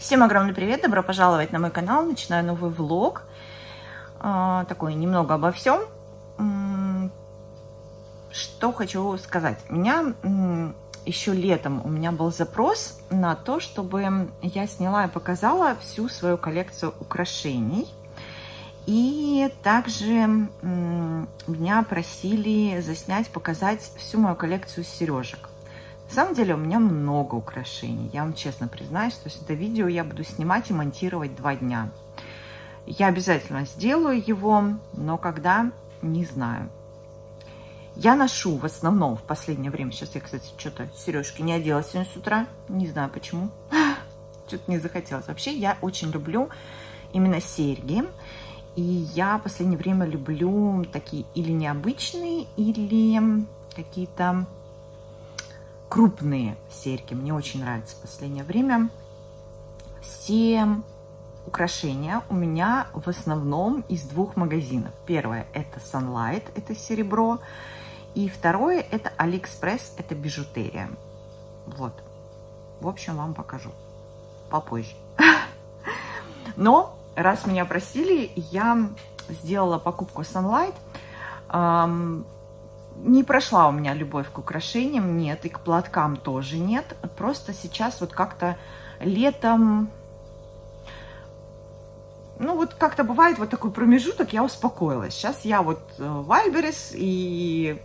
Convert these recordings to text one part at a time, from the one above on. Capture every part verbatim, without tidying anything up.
Всем огромный привет, добро пожаловать на мой канал. Начинаю новый влог, а, такой немного обо всем. Что хочу сказать. Меня еще летом у меня был запрос на то, чтобы я сняла и показала всю свою коллекцию украшений. И также меня просили заснять, показать всю мою коллекцию сережек. На самом деле у меня много украшений, я вам честно признаюсь, то есть это видео я буду снимать и монтировать два дня. Я обязательно сделаю его, но когда, не знаю. Я ношу в основном в последнее время, сейчас я, кстати, что-то сережки не одела сегодня с утра, не знаю почему, что-то не захотелось. Вообще я очень люблю именно серьги, и я в последнее время люблю такие или необычные, или какие-то крупные серьги. Мне очень нравится в последнее время. Все украшения у меня в основном из двух магазинов. Первое это Sunlight, это серебро. И второе это AliExpress, это бижутерия. Вот. В общем, вам покажу попозже. Но раз меня просили, я сделала покупку Sunlight. Не прошла у меня любовь к украшениям, нет, и к платкам тоже нет. Просто сейчас вот как-то летом, ну вот как-то бывает вот такой промежуток, я успокоилась. Сейчас я вот в Альберес и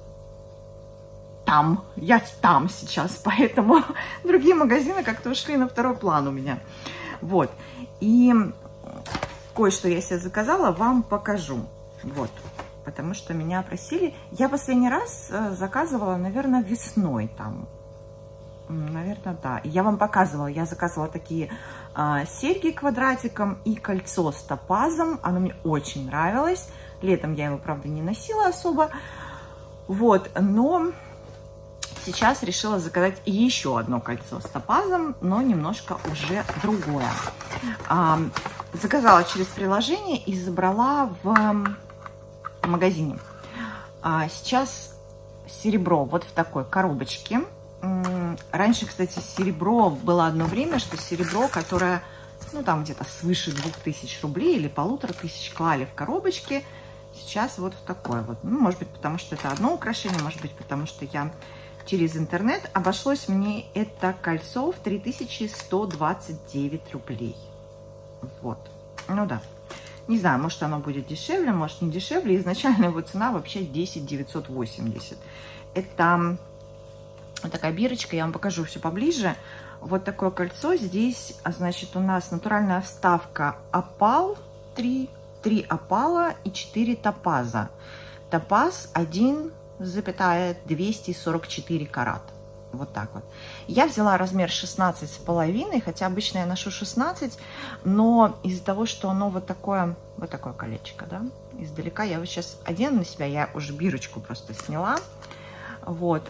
там, я там сейчас, поэтому другие магазины как-то ушли на второй план у меня. Вот, и кое-что я себе заказала, вам покажу, вот. Потому что меня просили. Я последний раз заказывала, наверное, весной там. Наверное, да. Я вам показывала. Я заказывала такие а, серьги квадратиком и кольцо с топазом. Оно мне очень нравилось. Летом я его, правда, не носила особо. Вот. Но сейчас решила заказать еще одно кольцо с топазом, но немножко уже другое. А, заказала через приложение и забрала в магазине. А сейчас серебро вот в такой коробочке. Раньше, кстати, серебро было одно время, что серебро, которое, ну, там где-то свыше двух тысяч рублей или полутора тысяч клали в коробочке, сейчас вот в такой вот. Ну, может быть, потому что это одно украшение, может быть, потому что я через интернет. Обошлось мне это кольцо в три тысячи сто двадцать девять рублей. Вот. Ну да. Не знаю, может оно будет дешевле, может не дешевле. Изначально его цена вообще десять тысяч девятьсот восемьдесят. Это вот такая бирочка, я вам покажу все поближе. Вот такое кольцо. Здесь, значит, у нас натуральная вставка опал, три, три опала и четыре топаза. Топаз один целых двести сорок четыре карат. Вот так вот. Я взяла размер шестнадцать с половиной, хотя обычно я ношу шестнадцать, но из-за того, что оно вот такое, вот такое колечко, да, издалека я вот сейчас одену на себя, я уже бирочку просто сняла, вот,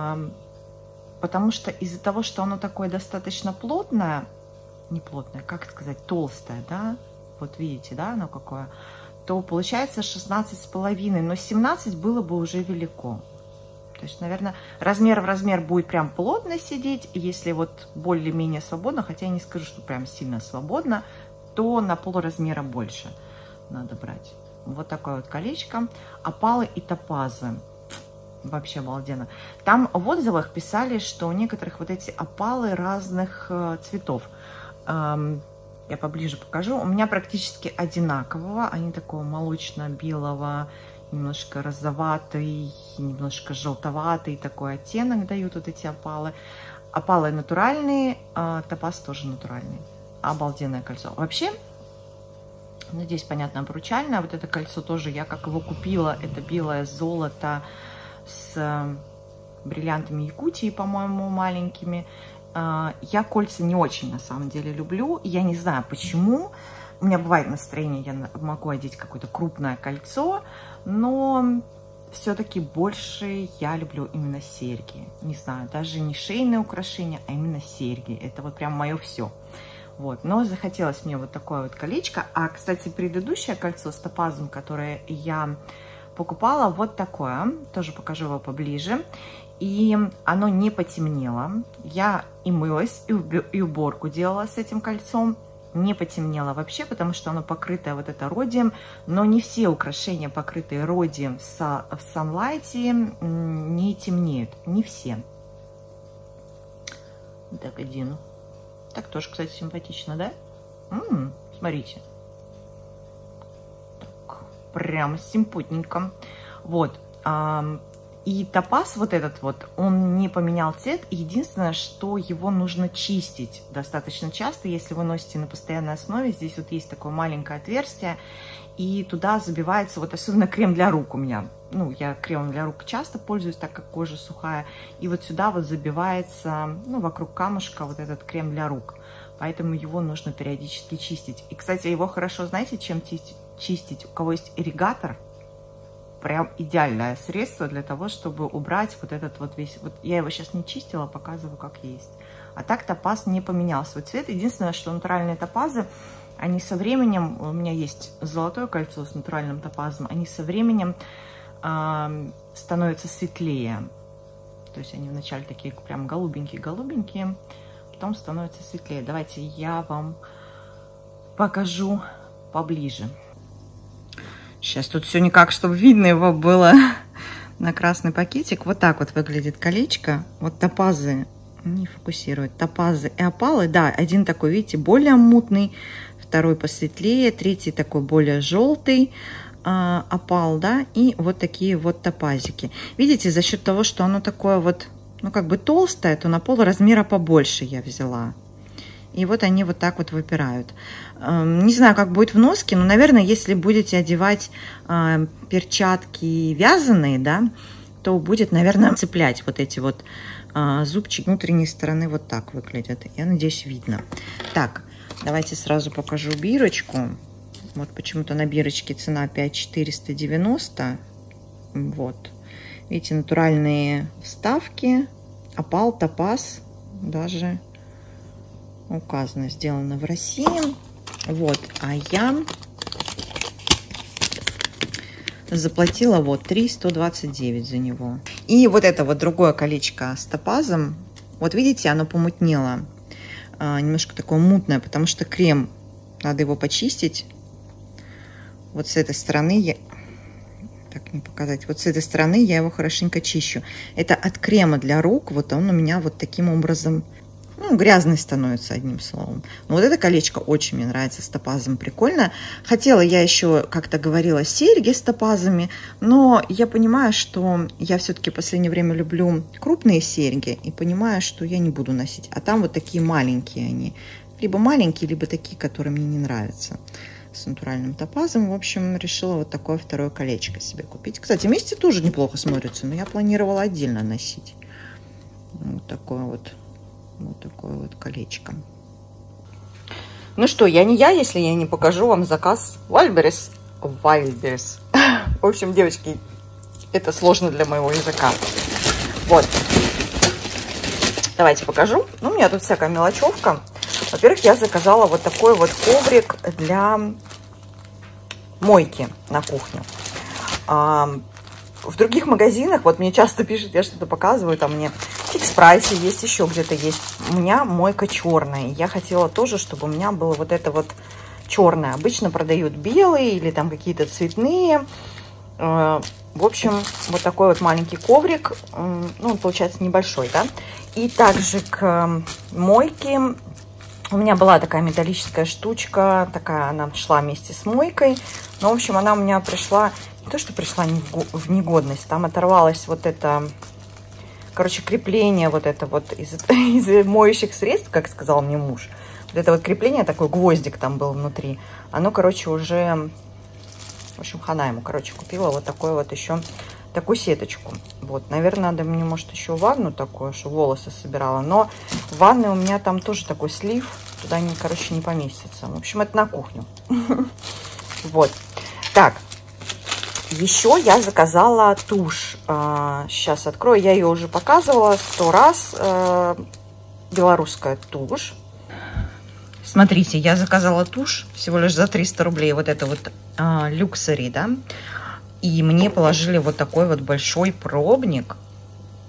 потому что из-за того, что оно такое достаточно плотное, не плотное, как сказать, толстое, да, вот видите, да, оно какое, то получается шестнадцать с половиной, но семнадцать было бы уже велико. То есть, наверное, размер в размер будет прям плотно сидеть. Если вот более-менее свободно, хотя я не скажу, что прям сильно свободно, то на полразмера больше надо брать. Вот такое вот колечко. Опалы и топазы. Вообще обалденно. Там в отзывах писали, что у некоторых вот эти опалы разных э, цветов. Эм, я поближе покажу. У меня практически одинакового. Они такого молочно-белого, немножко розоватый, немножко желтоватый такой оттенок дают вот эти опалы. Опалы натуральные, а топаз тоже натуральный. Обалденное кольцо. Вообще, надеюсь, понятно, обручальное. Вот это кольцо тоже я как его купила. Это белое золото с бриллиантами Якутии, по-моему, маленькими. Я кольца не очень, на самом деле, люблю. Я не знаю, почему. У меня бывает настроение, я могу одеть какое-то крупное кольцо, но все-таки больше я люблю именно серьги. Не знаю, даже не шейные украшения, а именно серьги. Это вот прям мое все. Вот, но захотелось мне вот такое вот колечко. А, кстати, предыдущее кольцо с топазом, которое я покупала, вот такое. Тоже покажу его поближе. и оно не потемнело. Я и мылась, и уборку делала с этим кольцом. Не потемнело вообще, потому что оно покрытое вот это родием, но не все украшения, покрытые родием в санлайте, не темнеют, не все. Так, один. Так тоже, кстати, симпатично, да? М-м, смотрите. Так, прям симпотненько. Вот. И топаз вот этот вот, он не поменял цвет. Единственное, что его нужно чистить достаточно часто, если вы носите на постоянной основе. Здесь вот есть такое маленькое отверстие, и туда забивается, вот особенно крем для рук у меня. Ну, я кремом для рук часто пользуюсь, так как кожа сухая. И вот сюда вот забивается, ну, вокруг камушка вот этот крем для рук. Поэтому его нужно периодически чистить. И, кстати, его хорошо, знаете, чем чистить? У кого есть ирригатор, прям идеальное средство для того, чтобы убрать вот этот вот весь... Вот я его сейчас не чистила, показываю, как есть. А так топаз не поменял свой цвет. Единственное, что натуральные топазы, они со временем... У меня есть золотое кольцо с натуральным топазом. Они со временем э, становятся светлее. То есть они вначале такие прям голубенькие-голубенькие, потом становятся светлее. Давайте я вам покажу поближе. Сейчас тут все никак, чтобы видно его было на красный пакетик. Вот так вот выглядит колечко. Вот топазы, не фокусирует, топазы и опалы. Да, один такой, видите, более мутный, второй посветлее, третий такой более желтый э, опал, да, и вот такие вот топазики. Видите, за счет того, что оно такое вот, ну, как бы толстое, то на пол размера побольше я взяла. И вот они вот так вот выпирают. Не знаю, как будет в носке, но, наверное, если будете одевать э, перчатки вязаные, да, то будет, наверное, цеплять вот эти вот э, зубчики внутренней стороны. Вот так выглядят. Я надеюсь, видно. Так, давайте сразу покажу бирочку. Вот почему-то на бирочке цена пять тысяч четыреста девяносто. Вот. Видите, натуральные вставки. Опал, топаз даже указано, сделано в России. Вот, а я заплатила вот три тысячи сто двадцать девять за него. И вот это вот другое колечко с топазом. Вот видите, оно помутнело. А, немножко такое мутное, потому что крем, надо его почистить. Вот с этой стороны я... Так, не показать. Вот с этой стороны я его хорошенько чищу. Это от крема для рук. Вот он у меня вот таким образом... Ну, грязный становится, одним словом. Но вот это колечко очень мне нравится с топазом, прикольно. Хотела я еще, как-то говорила, серьги с топазами, но я понимаю, что я все-таки в последнее время люблю крупные серьги и понимаю, что я не буду носить. А там вот такие маленькие они. Либо маленькие, либо такие, которые мне не нравятся. С натуральным топазом. В общем, решила вот такое второе колечко себе купить. Кстати, вместе тоже неплохо смотрится, но я планировала отдельно носить. Вот такое вот. Вот такое вот колечко. Ну что, я не я, если я не покажу вам заказ Wildberries. Wildberries. В общем, девочки, это сложно для моего языка. Вот. Давайте покажу. Ну, у меня тут всякая мелочевка. Во-первых, я заказала вот такой вот коврик для мойки на кухню. В других магазинах, вот мне часто пишут, я что-то показываю, там мне в фикс-прайсе есть, еще где-то есть. У меня мойка черная. Я хотела тоже, чтобы у меня было вот это вот черное. Обычно продают белые или там какие-то цветные. В общем, вот такой вот маленький коврик. Ну, он получается небольшой, да. И также к мойке у меня была такая металлическая штучка. Такая она шла вместе с мойкой. Но, в общем, она у меня пришла... Не то, что пришла в негодность, там оторвалось вот это, короче, крепление вот это вот из, из моющих средств, как сказал мне муж. Вот это вот крепление, такой гвоздик там был внутри. Оно, короче, уже, в общем, хана ему, короче, купила вот такой вот еще, такую сеточку. Вот, наверное, надо мне, может, еще ванну такую, что волосы собирала. Но в ванной у меня там тоже такой слив, туда они, короче, не поместятся. В общем, это на кухню. Вот, так. Еще я заказала тушь. Сейчас открою. Я ее уже показывала сто раз. Белорусская тушь. Смотрите, я заказала тушь всего лишь за триста рублей. Вот это вот люксери, да. И мне положили вот такой вот большой пробник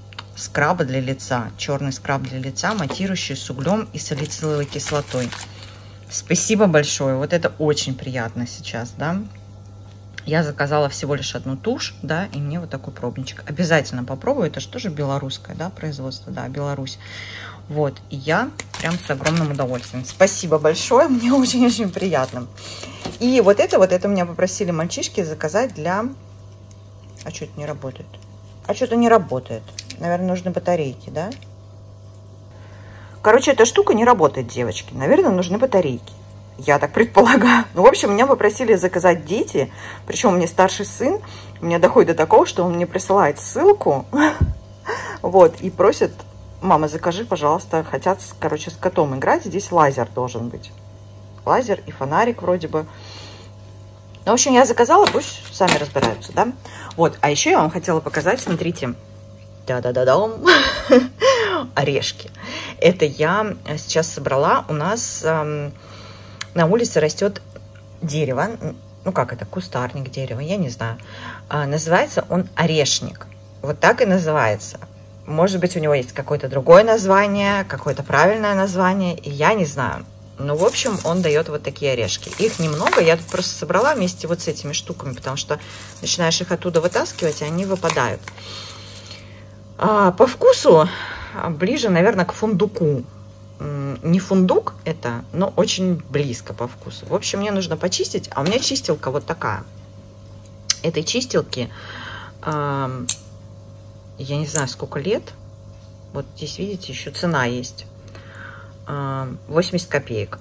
скраба для лица. Черный скраб для лица, матирующий с углем и салициловой кислотой. Спасибо большое. Вот это очень приятно сейчас, да. Я заказала всего лишь одну тушь, да, и мне вот такой пробничек. Обязательно попробую. Это что же белорусское, да, производство, да, Беларусь. Вот, и я прям с огромным удовольствием. Спасибо большое, мне очень-очень приятно. И вот это, вот это меня попросили мальчишки заказать для... А что это не работает? А что-то не работает. Наверное, нужны батарейки, да? Короче, эта штука не работает, девочки. Наверное, нужны батарейки. Я так предполагаю. Ну, в общем, меня попросили заказать дети. Причем у меня старший сын. У меня доходит до такого, что он мне присылает ссылку. Вот, и просит: мама, закажи, пожалуйста. Хотят, короче, с котом играть. Здесь лазер должен быть. Лазер и фонарик вроде бы. Ну, в общем, я заказала, пусть сами разбираются, да? Вот, а еще я вам хотела показать, смотрите. Да-да-да-дам. Орешки. Это я сейчас собрала. У нас эм, на улице растет дерево. Ну, как это? Кустарник дерева, я не знаю. А, называется он орешник. Вот так и называется. Может быть, у него есть какое-то другое название, какое-то правильное название, и я не знаю. Ну, в общем, он дает вот такие орешки. Их немного, я тут просто собрала вместе вот с этими штуками, потому что начинаешь их оттуда вытаскивать, и они выпадают. А, по вкусу ближе, наверное, к фундуку. Не фундук это, но очень близко по вкусу. В общем, мне нужно почистить, а у меня чистилка вот такая. Этой чистилки, э, я не знаю, сколько лет. Вот здесь, видите, еще цена есть. восемьдесят копеек.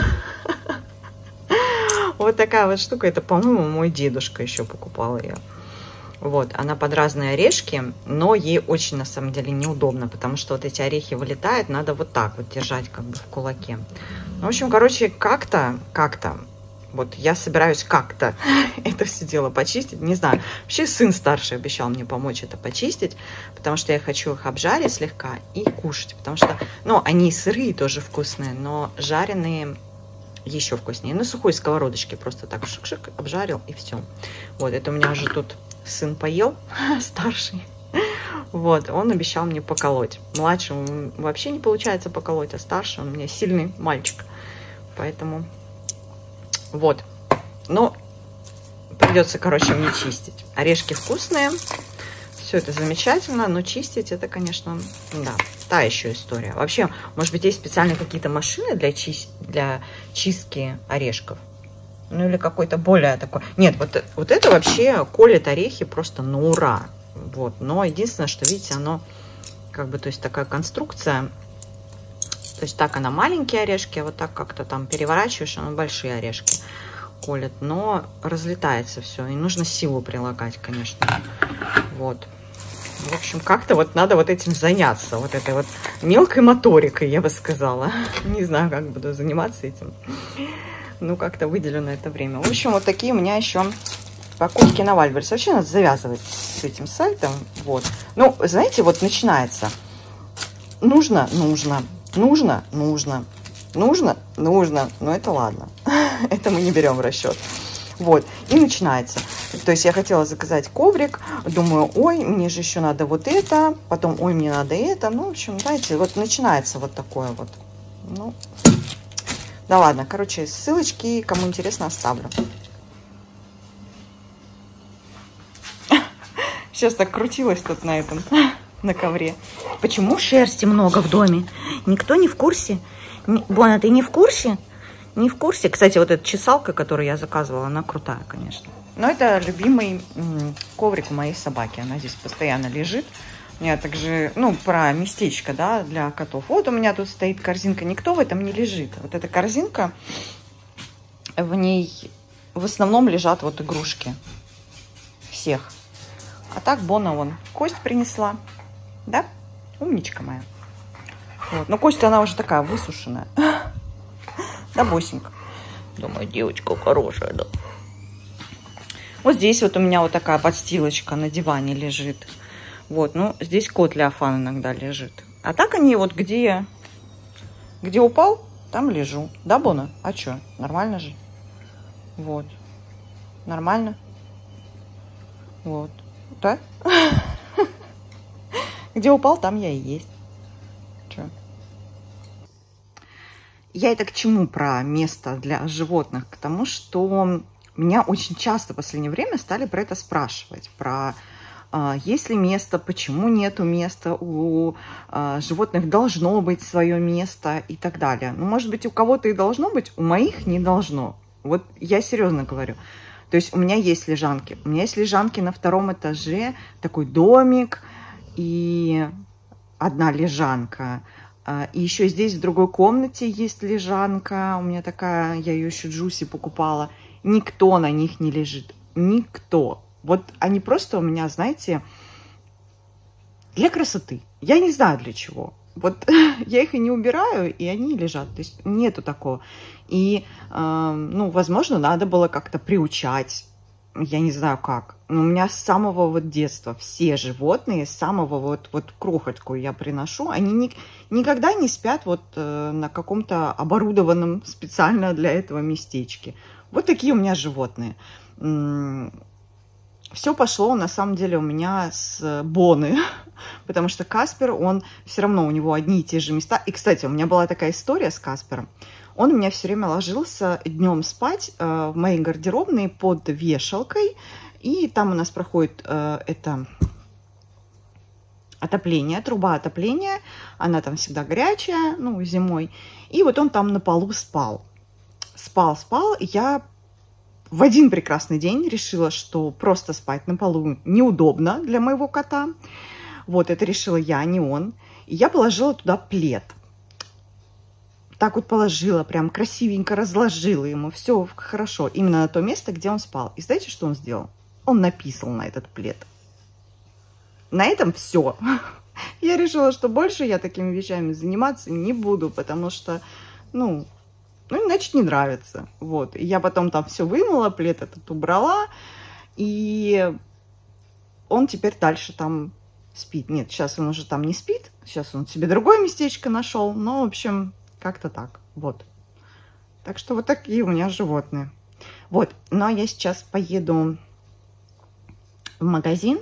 Вот такая вот штука. Это, по-моему, мой дедушка еще покупал ее. Вот, она под разные орешки, но ей очень, на самом деле, неудобно, потому что вот эти орехи вылетают, надо вот так вот держать, как бы в кулаке. Ну, в общем, короче, как-то, как-то, вот я собираюсь как-то это все дело почистить, не знаю. Вообще сын старший обещал мне помочь это почистить, потому что я хочу их обжарить слегка и кушать, потому что, ну, они сырые тоже вкусные, но жареные еще вкуснее. На сухой сковородочке просто так шик-шик обжарил и все. Вот, это у меня уже тут сын поел, старший. Вот, он обещал мне поколоть. Младшему вообще не получается поколоть, а старший, он у меня сильный мальчик. Поэтому вот. Но придется, короче, мне чистить. Орешки вкусные. Все это замечательно, но чистить это, конечно, да, та еще история. Вообще, может быть, есть специальные какие-то машины для, чист... для чистки орешков? Ну, или какой-то более такой... Нет, вот, вот это вообще колет орехи просто на ура. Вот. Но единственное, что, видите, оно как бы, то есть такая конструкция. То есть так она маленькие орешки, а вот так как-то там переворачиваешь, оно большие орешки колет. Но разлетается все. И нужно силу прилагать, конечно. Вот. В общем, как-то вот надо вот этим заняться. Вот этой вот мелкой моторикой, я бы сказала. Не знаю, как буду заниматься этим. Ну, как-то выделю на это время. В общем, вот такие у меня еще покупки на Вайлдберрис. Вообще надо завязывать с этим сайтом. Вот. Ну, знаете, вот начинается. Нужно, нужно, нужно, нужно, нужно, нужно. Но это ладно. Это мы не берем в расчет. Вот. И начинается. То есть я хотела заказать коврик. Думаю, ой, мне же еще надо вот это. Потом, ой, мне надо это. Ну, в общем, знаете, вот начинается вот такое вот. Ну... Да ладно, короче, ссылочки, кому интересно, оставлю. Сейчас так крутилась тут на этом, на ковре. Почему шерсти много в доме? Никто не в курсе? Бона, ты не в курсе? Не в курсе. Кстати, вот эта чесалка, которую я заказывала, она крутая, конечно. Но это любимый коврик у моей собаки. Она здесь постоянно лежит. У меня также, ну, про местечко, да, для котов. Вот у меня тут стоит корзинка. Никто в этом не лежит. Вот эта корзинка, в ней в основном лежат вот игрушки. Всех. А так Бона вон кость принесла. Да? Умничка моя. Вот. Но кость она уже такая высушенная. Да, босенька. Думаю, девочка хорошая, да. Вот здесь вот у меня вот такая подстилочка на диване лежит. Вот, ну, здесь кот Леофан иногда лежит. А так они вот где, где упал, там лежу. Да, Бона? А что? Нормально же? Вот. Нормально? Вот. Да? Где упал, там я и есть. Че? Я это к чему про место для животных? К тому, что меня очень часто в последнее время стали про это спрашивать. Про э, есть ли место, почему нету места, у э, животных должно быть свое место и так далее. Ну, может быть, у кого-то и должно быть, у моих не должно. Вот я серьезно говорю. То есть у меня есть лежанки. У меня есть лежанки на втором этаже, такой домик и одна лежанка. И еще здесь в другой комнате есть лежанка. У меня такая, я ее еще Джуси покупала. Никто на них не лежит. Никто. Вот они просто у меня, знаете, для красоты. Я не знаю для чего. Вот я их и не убираю, и они лежат. То есть нету такого. И, э, ну, возможно, надо было как-то приучать. Я не знаю как. Но у меня с самого вот детства все животные, с самого вот, вот крохотку я приношу, они ни, никогда не спят вот э, на каком-то оборудованном специально для этого местечке. Вот такие у меня животные. Все пошло, на самом деле, у меня с Боны, потому что Каспер, он все равно, у него одни и те же места. И, кстати, у меня была такая история с Каспером. Он у меня все время ложился днем спать э, в моей гардеробной под вешалкой. И там у нас проходит э, это отопление, труба отопления. Она там всегда горячая, ну, зимой. И вот он там на полу спал. Спал, спал. И я в один прекрасный день решила, что просто спать на полу неудобно для моего кота. Вот, это решила я, а не он. И я положила туда плед. Так вот положила, прям красивенько разложила ему. Все хорошо, именно на то место, где он спал. И знаете, что он сделал? Он написал на этот плед. На этом все. Я решила, что больше я такими вещами заниматься не буду, потому что, ну, ну, значит, не нравится. Вот. И я потом там все вымыла, плед этот убрала, и он теперь дальше там спит. Нет, сейчас он уже там не спит, сейчас он себе другое местечко нашел, но, в общем, как-то так. Вот. Так что вот такие у меня животные. Вот. Ну, а я сейчас поеду в магазин.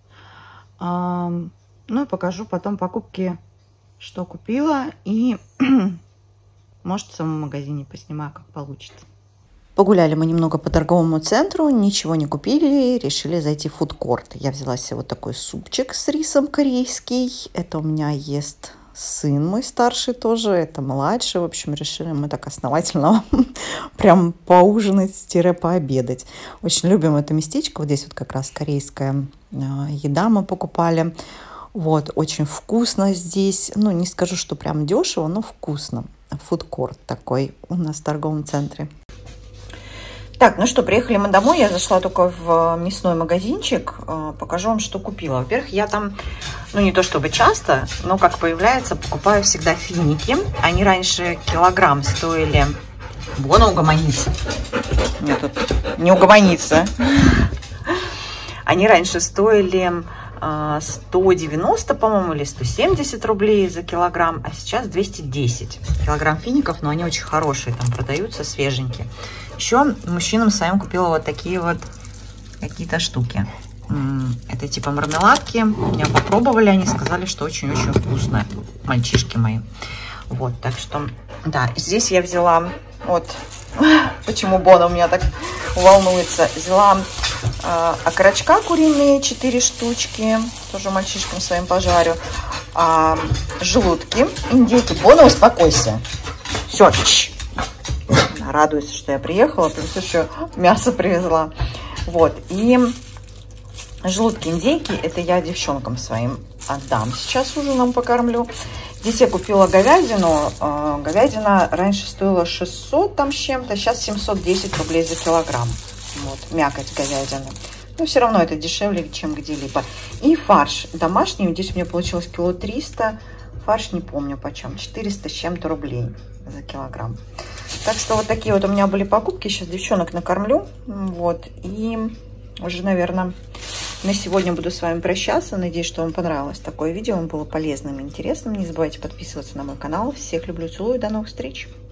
Ну, и покажу потом покупки, что купила. И, может, в самом магазине поснимаю, как получится. Погуляли мы немного по торговому центру, ничего не купили, решили зайти в фудкорт. Я взяла себе вот такой супчик с рисом корейский. Это у меня ест сын мой старший тоже, это младший. В общем, решили мы так основательно прям поужинать-пообедать. Очень любим это местечко. Вот здесь вот как раз корейская еда мы покупали. Вот, очень вкусно здесь. Ну, не скажу, что прям дешево, но вкусно. Фудкорт такой у нас в торговом центре. Так, ну что, приехали мы домой. Я зашла только в мясной магазинчик. Покажу вам, что купила. Во-первых, я там, ну не то чтобы часто, но как появляется, покупаю всегда финики. Они раньше килограмм стоили... Бона угомонится. Нет, тут не угомонится. Они раньше стоили сто девяносто, по-моему, или сто семьдесят рублей за килограмм, а сейчас двести десять. Килограмм фиников, но они очень хорошие, там продаются свеженькие. Еще мужчинам своим купила вот такие вот какие-то штуки. Это типа мармеладки. Меня попробовали, они сказали, что очень-очень вкусно. Мальчишки мои. Вот, так что, да, здесь я взяла, вот, почему Бона у меня так волнуется. Взяла э, окорочка куриные, четыре штучки. Тоже мальчишкам своим пожарю. Э, желудки, индейки. Бона, успокойся. Все, чш. Радуюсь, что я приехала, плюс еще мясо привезла. Вот, и желудки индейки, это я девчонкам своим отдам. Сейчас ужином покормлю. Здесь я купила говядину. Говядина раньше стоила шестьсот там с чем-то, сейчас семьсот десять рублей за килограмм. Вот, мякоть говядины. Но все равно это дешевле, чем где-либо. И фарш домашний. Здесь у меня получилось кило триста. Фарш не помню почем. четыреста с чем-то рублей за килограмм. Так что вот такие вот у меня были покупки. Сейчас девчонок накормлю. Вот. И уже, наверное, на сегодня буду с вами прощаться. Надеюсь, что вам понравилось такое видео. Вам было полезным и интересным. Не забывайте подписываться на мой канал. Всех люблю, целую. До новых встреч.